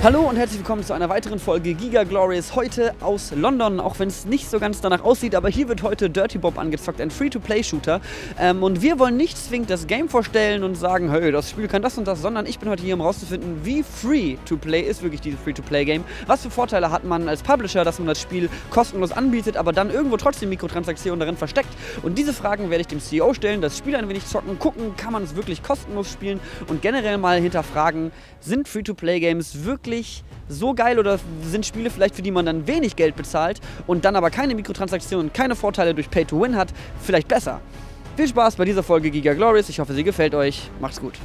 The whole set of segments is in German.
Hallo und herzlich willkommen zu einer weiteren Folge Giga Glorious, heute aus London, auch wenn es nicht so ganz danach aussieht, aber hier wird heute Dirty Bomb angezockt, ein Free-to-Play-Shooter. Und wir wollen nicht zwingend das Game vorstellen und sagen, hey, das Spiel kann das und das, sondern ich bin heute hier, um rauszufinden, wie Free-to-Play ist wirklich dieses Free-to-Play-Game, was für Vorteile hat man als Publisher, dass man das Spiel kostenlos anbietet, aber dann irgendwo trotzdem Mikrotransaktionen darin versteckt. Und diese Fragen werde ich dem CEO stellen, das Spiel ein wenig zocken, gucken, kann man es wirklich kostenlos spielen und generell mal hinterfragen, sind Free-to-Play-Games wirklich so geil oder sind Spiele vielleicht, für die man dann wenig Geld bezahlt und dann aber keine Mikrotransaktionen, keine Vorteile durch Pay-to-Win hat, vielleicht besser? Viel Spaß bei dieser Folge Giga Glorious, ich hoffe, sie gefällt euch. Macht's gut.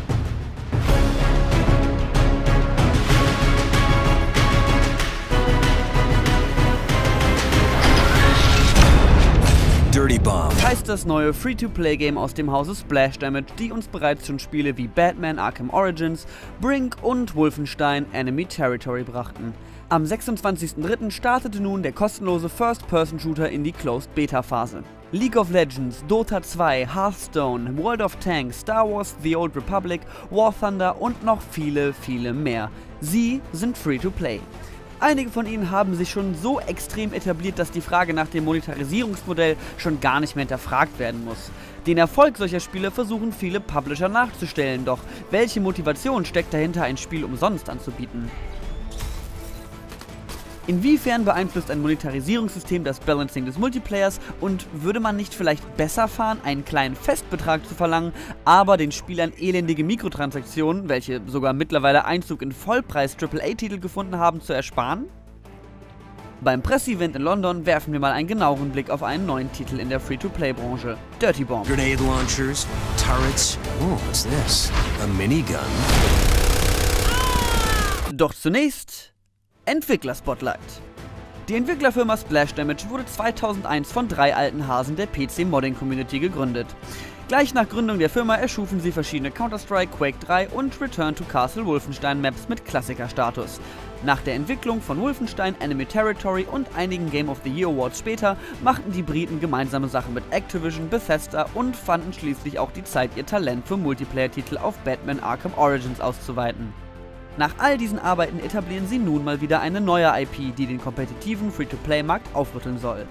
Dirty Bomb heißt das neue Free-to-Play-Game aus dem Hause Splash Damage, die uns bereits schon Spiele wie Batman Arkham Origins, Brink und Wolfenstein Enemy Territory brachten. Am 26.03. startete nun der kostenlose First-Person-Shooter in die Closed-Beta-Phase. League of Legends, Dota 2, Hearthstone, World of Tanks, Star Wars The Old Republic, War Thunder und noch viele, viele mehr. Sie sind Free-to-Play. Einige von ihnen haben sich schon so extrem etabliert, dass die Frage nach dem Monetarisierungsmodell schon gar nicht mehr hinterfragt werden muss. Den Erfolg solcher Spiele versuchen viele Publisher nachzustellen, doch welche Motivation steckt dahinter, ein Spiel umsonst anzubieten? Inwiefern beeinflusst ein Monetarisierungssystem das Balancing des Multiplayers und würde man nicht vielleicht besser fahren, einen kleinen Festbetrag zu verlangen, aber den Spielern elendige Mikrotransaktionen, welche sogar mittlerweile Einzug in Vollpreis-AAA-Titel gefunden haben, zu ersparen? Beim Presseevent in London werfen wir mal einen genaueren Blick auf einen neuen Titel in der Free-to-Play-Branche, Dirty Bomb. Grenade launchers, turrets. Oh, what's this? A minigun. Doch zunächst Entwickler-Spotlight. Die Entwicklerfirma Splash Damage wurde 2001 von 3 alten Hasen der PC-Modding-Community gegründet. Gleich nach Gründung der Firma erschufen sie verschiedene Counter-Strike, Quake 3 und Return to Castle Wolfenstein Maps mit Klassikerstatus. Nach der Entwicklung von Wolfenstein Enemy Territory und einigen Game of the Year Awards später machten die Briten gemeinsame Sachen mit Activision, Bethesda und fanden schließlich auch die Zeit, ihr Talent für Multiplayer-Titel auf Batman Arkham Origins auszuweiten. Nach all diesen Arbeiten etablieren sie nun mal wieder eine neue IP, die den kompetitiven Free-to-Play-Markt aufrütteln soll.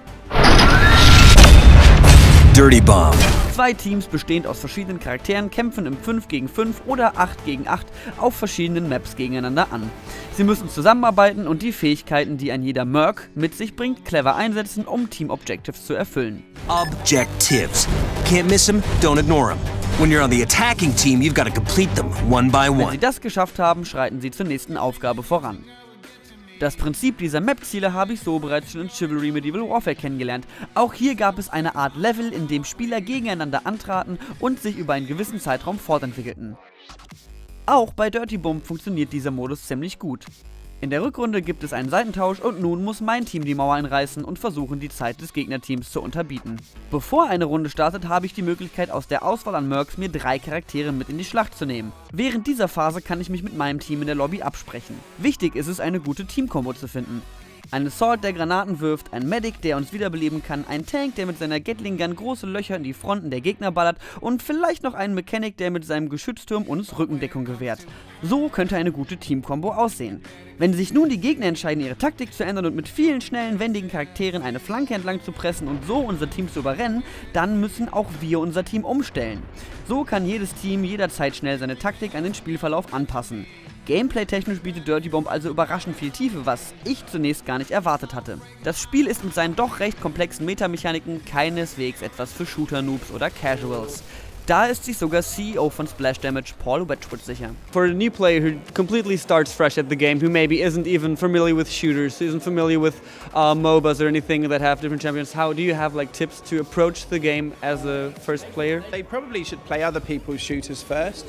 Dirty Bomb. 2 Teams bestehend aus verschiedenen Charakteren kämpfen im 5 gegen 5 oder 8 gegen 8 auf verschiedenen Maps gegeneinander an. Sie müssen zusammenarbeiten und die Fähigkeiten, die ein jeder Merc mit sich bringt, clever einsetzen, um Team-Objectives zu erfüllen. Objectives. Can't miss them, don't ignore them. When you're on the attacking team, you've got to complete them, one by Wenn one. sie das geschafft haben, schreiten sie zur nächsten Aufgabe voran. Das Prinzip dieser Map-Ziele habe ich so bereits schon in Chivalry Medieval Warfare kennengelernt. Auch hier gab es eine Art Level, in dem Spieler gegeneinander antraten und sich über einen gewissen Zeitraum fortentwickelten. Auch bei Dirty Bomb funktioniert dieser Modus ziemlich gut. In der Rückrunde gibt es einen Seitentausch und nun muss mein Team die Mauer einreißen und versuchen, die Zeit des Gegnerteams zu unterbieten. Bevor eine Runde startet, habe ich die Möglichkeit, aus der Auswahl an Mercs mir 3 Charaktere mit in die Schlacht zu nehmen. Während dieser Phase kann ich mich mit meinem Team in der Lobby absprechen. Wichtig ist es, eine gute Teamkombo zu finden. Ein Assault, der Granaten wirft, ein Medic, der uns wiederbeleben kann, ein Tank, der mit seiner Gatling Gun große Löcher in die Fronten der Gegner ballert und vielleicht noch ein Mechanic, der mit seinem Geschützturm uns Rückendeckung gewährt. So könnte eine gute Teamkombo aussehen. Wenn sich nun die Gegner entscheiden, ihre Taktik zu ändern und mit vielen schnellen, wendigen Charakteren eine Flanke entlang zu pressen und so unser Team zu überrennen, dann müssen auch wir unser Team umstellen. So kann jedes Team jederzeit schnell seine Taktik an den Spielverlauf anpassen. Gameplay-technisch bietet Dirty Bomb also überraschend viel Tiefe, was ich zunächst gar nicht erwartet hatte. Das Spiel ist mit seinen doch recht komplexen Metamechaniken keineswegs etwas für Shooter-Noobs oder Casuals. Da ist sich sogar CEO von Splash Damage, Paul Wedgwood, sicher. For a new player who completely starts fresh at the game, who maybe isn't even familiar with shooters, isn't familiar with MOBAs or anything that have different champions, how do you have like tips to approach the game as a first player? They probably should play other people's shooters first.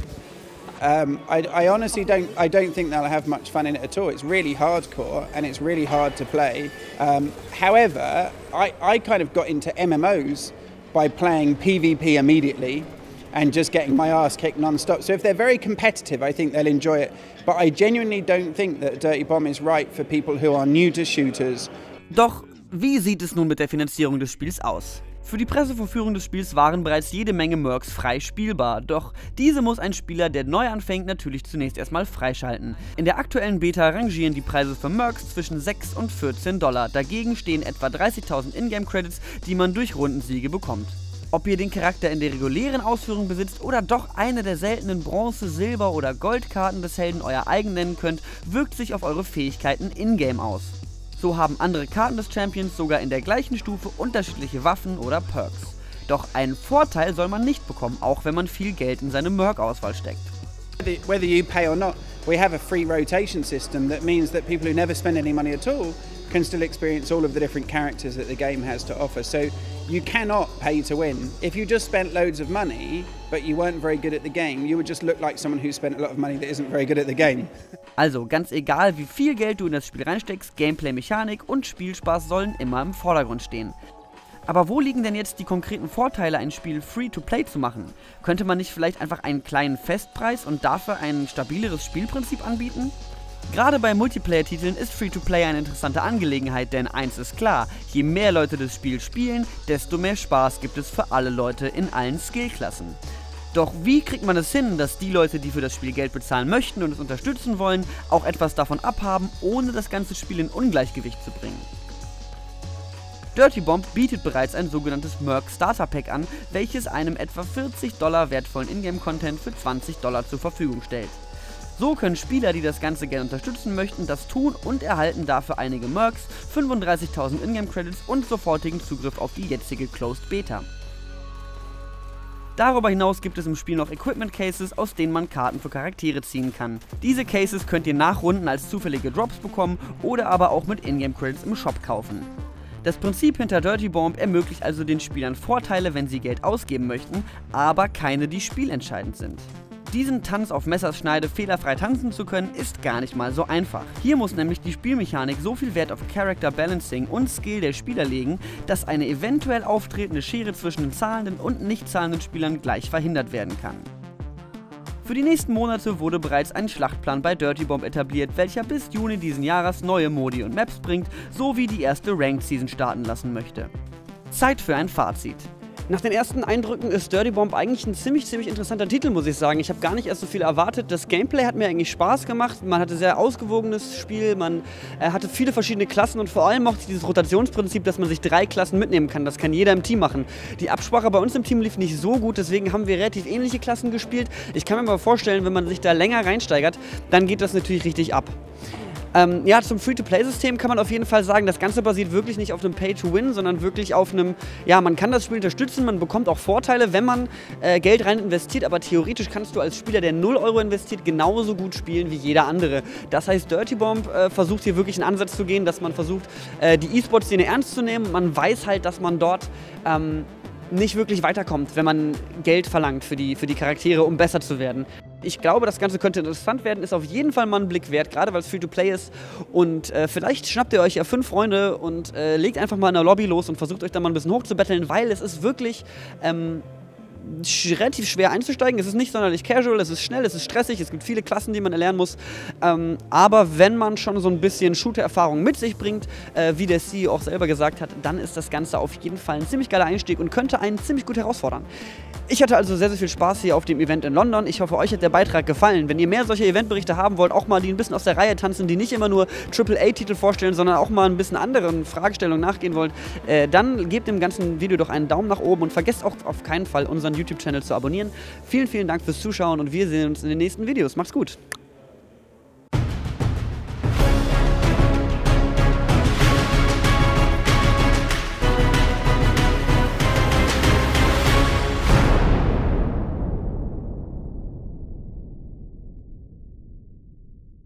I honestly don't think they'll have much fun in it at all. It's really hardcore and it's really hard to play. However, I kind of got into MMOs by playing PvP immediately and just getting my ass kicked non-stop. So if they're very competitive, I think they'll enjoy it. But I genuinely don't think that Dirty Bomb is right for people who are new to shooters. Doch wie sieht es nun mit der Finanzierung des Spiels aus? Für die Pressevorführung des Spiels waren bereits jede Menge Mercs frei spielbar, doch diese muss ein Spieler, der neu anfängt, natürlich zunächst erstmal freischalten. In der aktuellen Beta rangieren die Preise für Mercs zwischen 6 und 14 $, dagegen stehen etwa 30.000 Ingame-Credits, die man durch Rundensiege bekommt. Ob ihr den Charakter in der regulären Ausführung besitzt oder doch eine der seltenen Bronze-, Silber- oder Goldkarten des Helden euer eigen nennen könnt, wirkt sich auf eure Fähigkeiten in-game aus. So haben andere Karten des Champions sogar in der gleichen Stufe unterschiedliche Waffen oder Perks. Doch einen Vorteil soll man nicht bekommen, auch wenn man viel Geld in seine Merc-Auswahl steckt. Whether you pay or not, we have a free rotation system that means that people who never spend any money at all can still experience all of the different characters that the game has to offer. So you cannot pay to win. If you just spent loads of money, but you weren't very good at the game, you would just look like someone who spent a lot of money that isn't very good at the game. Also ganz egal, wie viel Geld du in das Spiel reinsteckst, Gameplay-Mechanik und Spielspaß sollen immer im Vordergrund stehen. Aber wo liegen denn jetzt die konkreten Vorteile, ein Spiel Free-to-Play zu machen? Könnte man nicht vielleicht einfach einen kleinen Festpreis und dafür ein stabileres Spielprinzip anbieten? Gerade bei Multiplayer-Titeln ist Free-to-Play eine interessante Angelegenheit, denn eins ist klar, je mehr Leute das Spiel spielen, desto mehr Spaß gibt es für alle Leute in allen Skillklassen. Doch wie kriegt man es hin, dass die Leute, die für das Spiel Geld bezahlen möchten und es unterstützen wollen, auch etwas davon abhaben, ohne das ganze Spiel in Ungleichgewicht zu bringen? Dirty Bomb bietet bereits ein sogenanntes Merc Starter Pack an, welches einem etwa 40 $ wertvollen Ingame-Content für 20 $ zur Verfügung stellt. So können Spieler, die das Ganze gerne unterstützen möchten, das tun und erhalten dafür einige Mercs, 35.000 Ingame-Credits und sofortigen Zugriff auf die jetzige Closed Beta. Darüber hinaus gibt es im Spiel noch Equipment Cases, aus denen man Karten für Charaktere ziehen kann. Diese Cases könnt ihr nach Runden als zufällige Drops bekommen oder aber auch mit Ingame-Credits im Shop kaufen. Das Prinzip hinter Dirty Bomb ermöglicht also den Spielern Vorteile, wenn sie Geld ausgeben möchten, aber keine, die spielentscheidend sind. Diesen Tanz auf Messerschneide fehlerfrei tanzen zu können, ist gar nicht mal so einfach. Hier muss nämlich die Spielmechanik so viel Wert auf Character Balancing und Skill der Spieler legen, dass eine eventuell auftretende Schere zwischen den zahlenden und nicht zahlenden Spielern gleich verhindert werden kann. Für die nächsten Monate wurde bereits ein Schlachtplan bei Dirty Bomb etabliert, welcher bis Juni diesen Jahres neue Modi und Maps bringt, sowie die erste Ranked Season starten lassen möchte. Zeit für ein Fazit. Nach den ersten Eindrücken ist Dirty Bomb eigentlich ein ziemlich interessanter Titel, muss ich sagen. Ich habe gar nicht erst so viel erwartet. Das Gameplay hat mir eigentlich Spaß gemacht. Man hatte ein sehr ausgewogenes Spiel, man hatte viele verschiedene Klassen und vor allem mochte ich dieses Rotationsprinzip, dass man sich 3 Klassen mitnehmen kann. Das kann jeder im Team machen. Die Absprache bei uns im Team lief nicht so gut, deswegen haben wir relativ ähnliche Klassen gespielt. Ich kann mir mal vorstellen, wenn man sich da länger reinsteigert, dann geht das natürlich richtig ab. Ja, zum Free-to-Play-System kann man auf jeden Fall sagen, das Ganze basiert wirklich nicht auf einem Pay-to-Win, sondern wirklich auf einem, ja, man kann das Spiel unterstützen, man bekommt auch Vorteile, wenn man Geld rein investiert, aber theoretisch kannst du als Spieler, der 0 € investiert, genauso gut spielen wie jeder andere. Das heißt, Dirty Bomb versucht hier wirklich einen Ansatz zu gehen, dass man versucht, die E-Sport-Szene ernst zu nehmen. Man weiß halt, dass man dort nicht wirklich weiterkommt, wenn man Geld verlangt für die Charaktere, um besser zu werden. Ich glaube, das Ganze könnte interessant werden, ist auf jeden Fall mal einen Blick wert, gerade weil es Free-to-Play ist. Und vielleicht schnappt ihr euch ja 5 Freunde und legt einfach mal in der Lobby los und versucht euch da mal ein bisschen hochzubetteln, weil es ist wirklich relativ schwer einzusteigen. Es ist nicht sonderlich casual, es ist schnell, es ist stressig, es gibt viele Klassen, die man erlernen muss. Aber wenn man schon so ein bisschen Shooter-Erfahrung mit sich bringt, wie der CEO auch selber gesagt hat, dann ist das Ganze auf jeden Fall ein ziemlich geiler Einstieg und könnte einen ziemlich gut herausfordern. Ich hatte also sehr viel Spaß hier auf dem Event in London. Ich hoffe, euch hat der Beitrag gefallen. Wenn ihr mehr solche Eventberichte haben wollt, auch mal die ein bisschen aus der Reihe tanzen, die nicht immer nur AAA-Titel vorstellen, sondern auch mal ein bisschen anderen Fragestellungen nachgehen wollt, dann gebt dem ganzen Video doch einen Daumen nach oben und vergesst auch auf keinen Fall unseren YouTube-Channel zu abonnieren. Vielen Dank fürs Zuschauen und wir sehen uns in den nächsten Videos. Macht's gut!